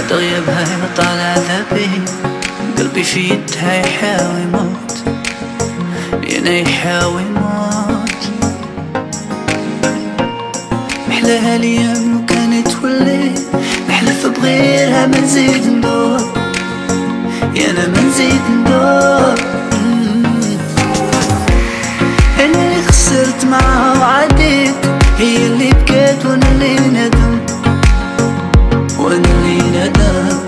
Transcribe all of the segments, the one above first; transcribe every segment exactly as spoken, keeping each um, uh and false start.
تغيبها يطال عذابي، قلبي في يدها يحاول يموت، ينا يحاول يموت. محلاها الايام وكانت تولي، نحلف بغيرها ما نزيد ندور، يانا ما نزيد ندور. انا اللي خسرت معاها وعديت، هي اللي بكات وانا اللي ندم، وانا اللي ندم.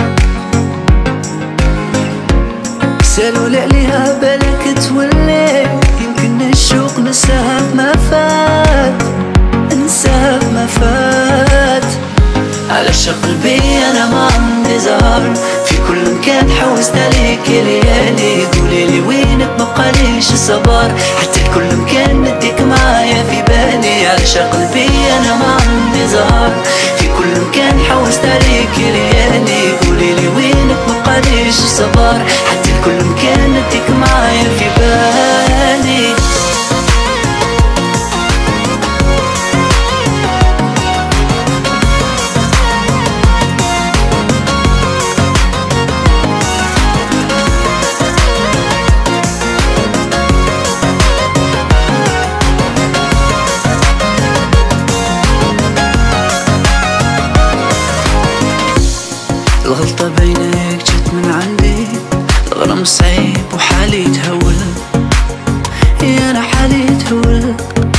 سالوا عليها بالك تولي، يمكن الشوق نساها ما فات، نساها ما فات. علاش قلبي انا ما عندي زهر، في كل مكان حوست عليك يا ليالي، قوليلي وينك مبقاليش الصبر، حتى لكل مكان نديك معايا في بالي. علاش قلبي انا ما عندي زهر، في كل مكان حوست عليك يا ليالي، قوليلي وينك مبقاليش الصبر، حتى لكل مكان نديك معايا في بالي. الغلطة بينك جت من عندي، الغرام صعيب وحالي تهول، يا انا حالي تهول.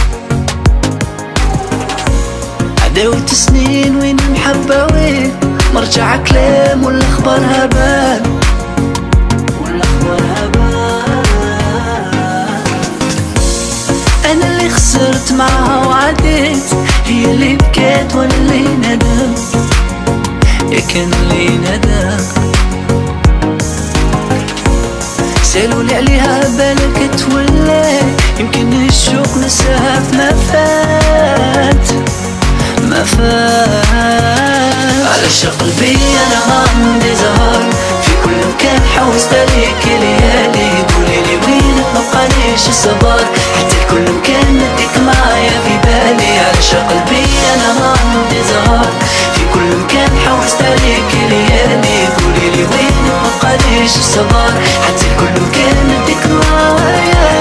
عداوة سنين وين المحبة وين، مرجع كلام ولا اخبار هبال، ولا اخبار هبال. انا اللي خسرت معاها وعديت، هي اللي بكات وانا اللي ندم، يا كان لي ندم. سالولي عليها بالك تولي، يمكن الشوق نساها ما فات ما فات. علاش قلبي انا ما عندي زهر، في كل مكان حوست عليك يا ليالي، قوليلي وينك مبقاليش الصبر، حتى لكل مكان نديك معايا في بالي. علاش قلبي انا ما عندي زهر، في كل مكان حوست عليك يا ليالي، قوليلي وينك مبقاليش الصبر، حتى لكل مكان نديك معايا.